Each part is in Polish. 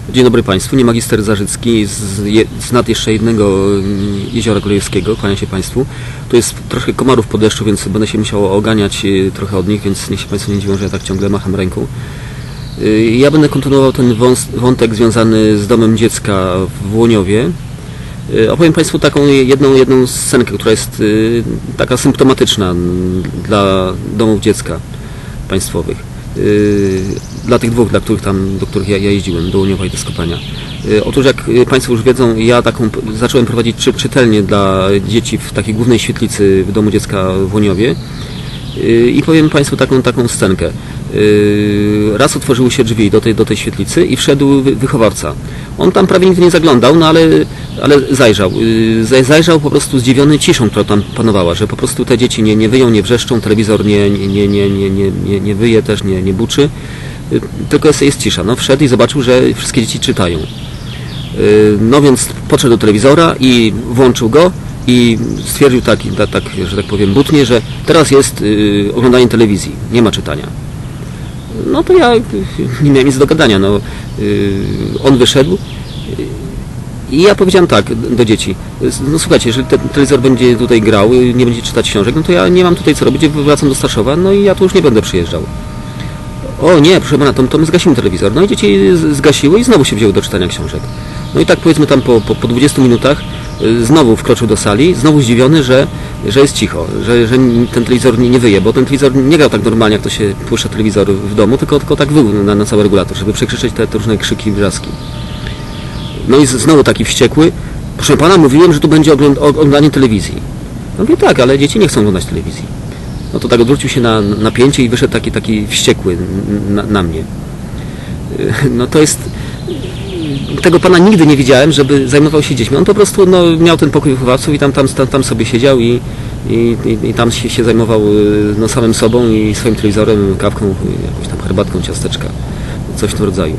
Dzień dobry Państwu, nie magister Zarzycki z nad jeszcze jednego jeziora Królewskiego, kłania się Państwu. Tu jest troszkę komarów po deszczu, więc będę się musiał oganiać trochę od nich, więc niech się Państwo nie dziwią, że ja tak ciągle macham ręką. Ja będę kontynuował ten wątek związany z domem dziecka w Łoniowie. Opowiem Państwu taką jedną scenkę, która jest taka symptomatyczna dla domów dziecka państwowych. Dla tych dwóch, do których ja jeździłem, do Łoniowa i do Skopania. Otóż, jak Państwo już wiedzą, ja zacząłem prowadzić czytelnię dla dzieci w takiej głównej świetlicy w domu dziecka w Łoniowie. I powiem Państwu taką scenkę. Raz otworzyły się drzwi do tej świetlicy i wszedł wychowawca. On tam prawie nigdy nie zaglądał, no ale zajrzał. Zajrzał po prostu zdziwiony ciszą, która tam panowała, że po prostu te dzieci nie wyją, nie wrzeszczą, telewizor nie wyje też, nie buczy, tylko jest cisza. No, wszedł i zobaczył, że wszystkie dzieci czytają. No więc podszedł do telewizora i włączył go i stwierdził tak, że tak powiem butnie, że teraz jest oglądanie telewizji, nie ma czytania. No to ja nie miałem nic do gadania. No, on wyszedł i ja powiedziałem tak do dzieci: no słuchajcie, jeżeli ten telewizor będzie tutaj grał, nie będzie czytać książek, no to ja nie mam tutaj co robić, wracam do Starszowa, no i ja tu już nie będę przyjeżdżał. O nie, proszę pana, to my zgasimy telewizor. No i dzieci zgasiły i znowu się wzięły do czytania książek. No i tak powiedzmy tam po 20 minutach znowu wkroczył do sali, znowu zdziwiony, że jest cicho, że ten telewizor nie wyje, bo ten telewizor nie grał tak normalnie, jak to się puszcza telewizor w domu, tylko tak wył na cały regulator, żeby przekrzyczeć te różne krzyki i wrzaski. No i znowu taki wściekły: proszę pana, mówiłem, że tu będzie oglądanie telewizji. No mówię, tak, ale dzieci nie chcą oglądać telewizji. No to tak odwrócił się na napięcie i wyszedł taki wściekły na mnie. No to jest... Tego pana nigdy nie widziałem, żeby zajmował się dziećmi. On po prostu miał ten pokój wychowawców i tam sobie siedział i tam się zajmował samym sobą i swoim telewizorem, kawką, jakąś tam herbatką, ciasteczka, coś w tym rodzaju.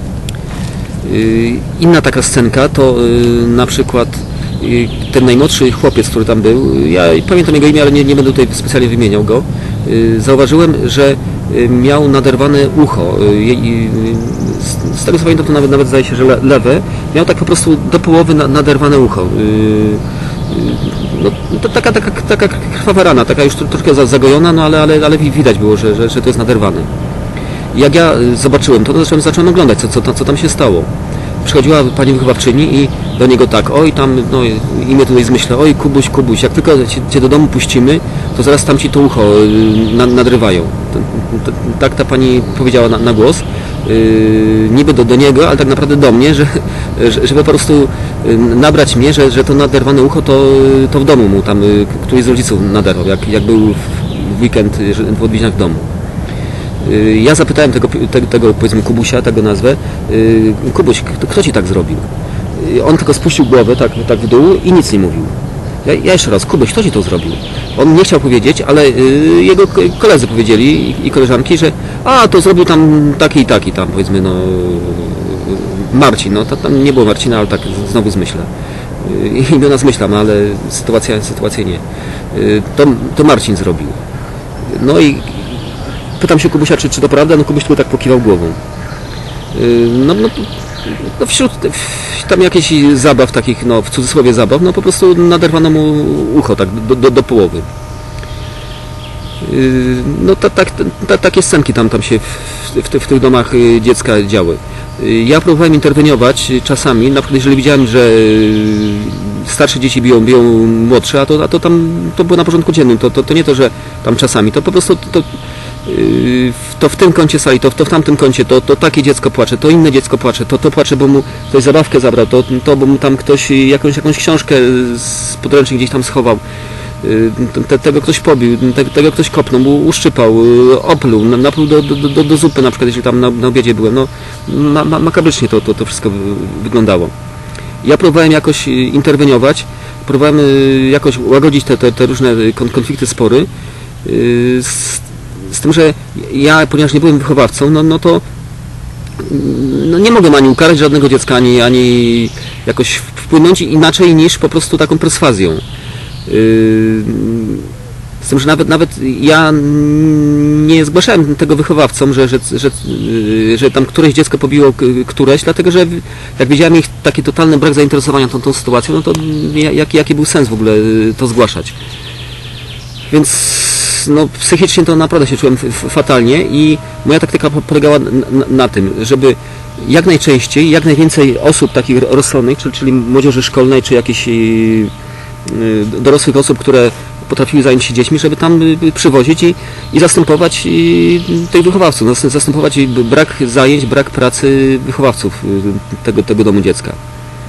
Inna taka scenka to na przykład ten najmłodszy chłopiec, który tam był, ja pamiętam jego imię, ale nie będę tutaj specjalnie wymieniał go, zauważyłem, że miał naderwane ucho. Z tego co pamiętam, to nawet zdaje się, że lewe. Miał tak po prostu do połowy naderwane ucho. No, to taka krwawa rana, taka już troszkę zagojona, no ale widać było, że to jest naderwane. Jak ja zobaczyłem to, zacząłem oglądać, co tam się stało. Przychodziła pani wychowawczyni i do niego tak: oj tam, no i mnie tutaj zmyślę, oj Kubuś, jak tylko cię do domu puścimy, to zaraz tam ci to ucho nadrywają. Tak ta pani powiedziała na głos, niby do niego, ale tak naprawdę do mnie, żeby po prostu nabrać mnie, że to naderwane ucho to w domu mu tam któryś z rodziców naderwał, jak był w weekend w odwiedzinach w domu. Ja zapytałem tego powiedzmy Kubusia, tego nazwę: Kubuś, kto ci tak zrobił? On tylko spuścił głowę tak w dół i nic nie mówił. Ja jeszcze raz: Kubuś, kto ci to zrobił? On nie chciał powiedzieć, ale jego koledzy powiedzieli i koleżanki, że to zrobił tam taki i taki tam, powiedzmy, no Marcin, no to tam nie było Marcina, ale tak znowu zmyślę. Imiona zmyślam, ale sytuacja nie. To Marcin zrobił. No i pytam się Kubusia, czy to prawda? No Kubuś tylko tak pokiwał głową. No wśród tam jakichś zabaw takich, no w cudzysłowie zabaw, no po prostu naderwano mu ucho tak do połowy. No takie scenki tam się w tych domach dziecka działy. Ja próbowałem interweniować czasami, na przykład jeżeli widziałem, że starsze dzieci biją młodsze, a to tam to było na porządku dziennym, to nie to, że tam czasami, to po prostu to w tym kącie sali, to w tamtym kącie, to takie dziecko płacze, to inne dziecko płacze, to płacze, bo mu ktoś zabawkę zabrał, to bo mu tam ktoś jakąś książkę z podręcznik gdzieś tam schował, tego ktoś pobił, tego ktoś kopnął, mu uszczypał, opluł, napluł do zupy na przykład, jeżeli tam na obiedzie byłem. No makabrycznie to wszystko wyglądało. Ja próbowałem jakoś interweniować, próbowałem jakoś łagodzić te różne konflikty, spory, z tym, że ja, ponieważ nie byłem wychowawcą, no to nie mogłem ani ukarać żadnego dziecka, ani jakoś wpłynąć inaczej niż po prostu taką perswazją. Z tym, że nawet ja nie zgłaszałem tego wychowawcom, że tam któreś dziecko pobiło któreś, dlatego że jak widziałem ich taki totalny brak zainteresowania tą sytuacją, no to jaki był sens w ogóle to zgłaszać. Więc no, psychicznie to naprawdę się czułem fatalnie i moja taktyka polegała na tym, żeby jak najczęściej, jak najwięcej osób takich rozsądnych, czyli młodzieży szkolnej, czy jakichś dorosłych osób, które potrafiły zająć się dziećmi, żeby tam przywozić i zastępować tych wychowawców, zastępować brak zajęć, brak pracy wychowawców tego domu dziecka.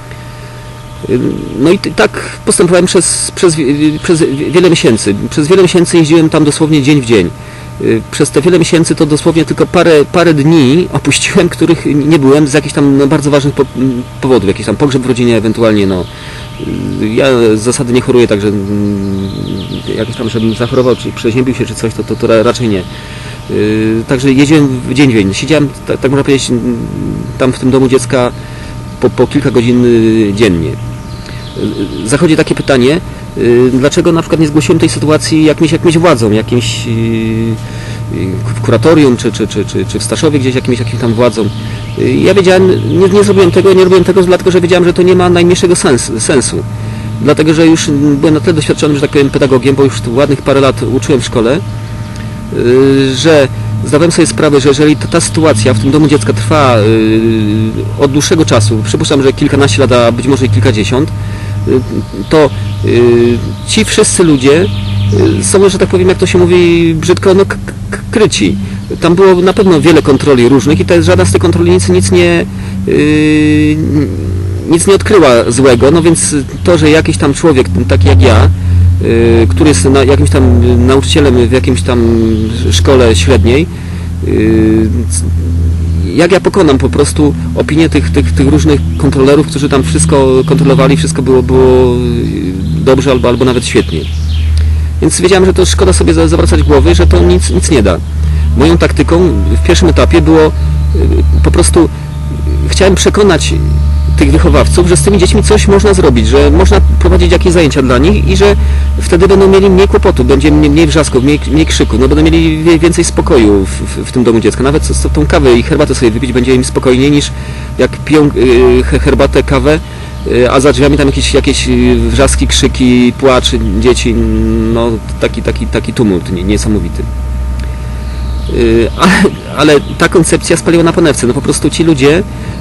No i tak postępowałem przez wiele miesięcy. Przez wiele miesięcy jeździłem tam dosłownie dzień w dzień. Przez te wiele miesięcy to dosłownie tylko parę dni opuściłem, których nie byłem z jakichś tam bardzo ważnych powodów. Jakiś tam pogrzeb w rodzinie ewentualnie, no. Ja z zasady nie choruję, także jakoś tam, żebym zachorował, czy przeziębił się, czy coś, to raczej nie. Także jeździłem dzień w dzień. Siedziałem, tak można powiedzieć, tam w tym domu dziecka po kilka godzin dziennie. Zachodzi takie pytanie, dlaczego na przykład nie zgłosiłem tej sytuacji jakimś władzom, jakimś w kuratorium, czy w Staszowie gdzieś jakimś tam władzom. Ja wiedziałem, nie zrobiłem tego, nie robiłem tego, dlatego że wiedziałem, że to nie ma najmniejszego sensu. Dlatego, że już byłem na tyle doświadczonym, że tak powiem, pedagogiem, bo już ładnych parę lat uczyłem w szkole, że zdawałem sobie sprawę, że jeżeli ta sytuacja w tym domu dziecka trwa od dłuższego czasu, przypuszczam, że kilkanaście lat, a być może i kilkadziesiąt, to ci wszyscy ludzie są, że tak powiem, jak to się mówi brzydko, no kryci. Tam było na pewno wiele kontroli różnych i żadna z tych kontroli nic nie odkryła złego, no więc to, że jakiś tam człowiek, taki jak ja, który jest jakimś tam nauczycielem w jakimś tam szkole średniej, jak ja pokonam po prostu opinię tych różnych kontrolerów, którzy tam wszystko kontrolowali, wszystko było dobrze albo nawet świetnie. Więc wiedziałem, że to szkoda sobie zawracać głowy, że to nic nie da. Moją taktyką w pierwszym etapie było po prostu chciałem przekonać tych wychowawców, że z tymi dziećmi coś można zrobić, że można prowadzić jakieś zajęcia dla nich i że wtedy będą mieli mniej kłopotu, będzie mniej wrzasków, mniej krzyku, no będą mieli więcej spokoju w tym domu dziecka. Nawet tą kawę i herbatę sobie wypić będzie im spokojniej niż jak piją herbatę, kawę, a za drzwiami tam jakieś wrzaski, krzyki, płacz dzieci, no taki tumult niesamowity. Ale ta koncepcja spaliła na panewce, no po prostu ci ludzie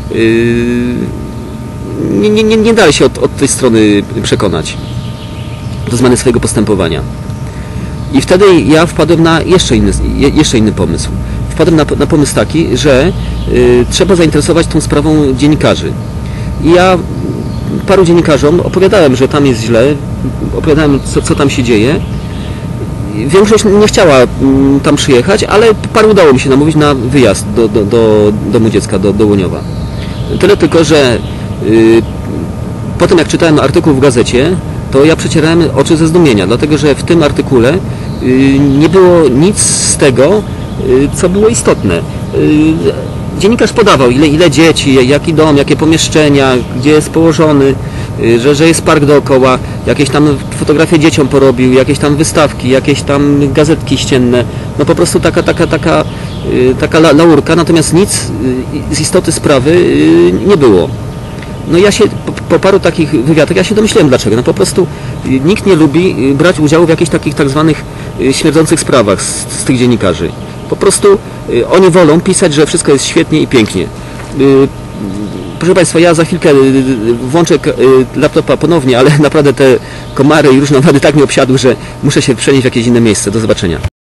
nie dali się od tej strony przekonać do zmiany swojego postępowania. I wtedy ja wpadłem na jeszcze inny pomysł. Wpadłem na pomysł taki, że trzeba zainteresować tą sprawą dziennikarzy. I ja paru dziennikarzom opowiadałem, że tam jest źle, opowiadałem, co tam się dzieje. Większość nie chciała tam przyjechać, ale paru udało mi się namówić na wyjazd do domu dziecka, do Łoniowa. Tyle tylko, że potem jak czytałem artykuł w gazecie, to ja przecierałem oczy ze zdumienia, dlatego że w tym artykule nie było nic z tego, co było istotne. Dziennikarz podawał, ile dzieci, jaki dom, jakie pomieszczenia, gdzie jest położony, że jest park dookoła, jakieś tam fotografie dzieciom porobił, jakieś tam wystawki, jakieś tam gazetki ścienne. No po prostu taka laurka, natomiast nic z istoty sprawy nie było. No ja się po paru takich wywiadach, ja się domyśliłem dlaczego. No po prostu nikt nie lubi brać udziału w jakichś takich tak zwanych śmierdzących sprawach z tych dziennikarzy. Po prostu oni wolą pisać, że wszystko jest świetnie i pięknie. Proszę Państwa, ja za chwilkę włączę laptopa ponownie, ale naprawdę te komary i różne owady tak mnie obsiadły, że muszę się przenieść w jakieś inne miejsce. Do zobaczenia.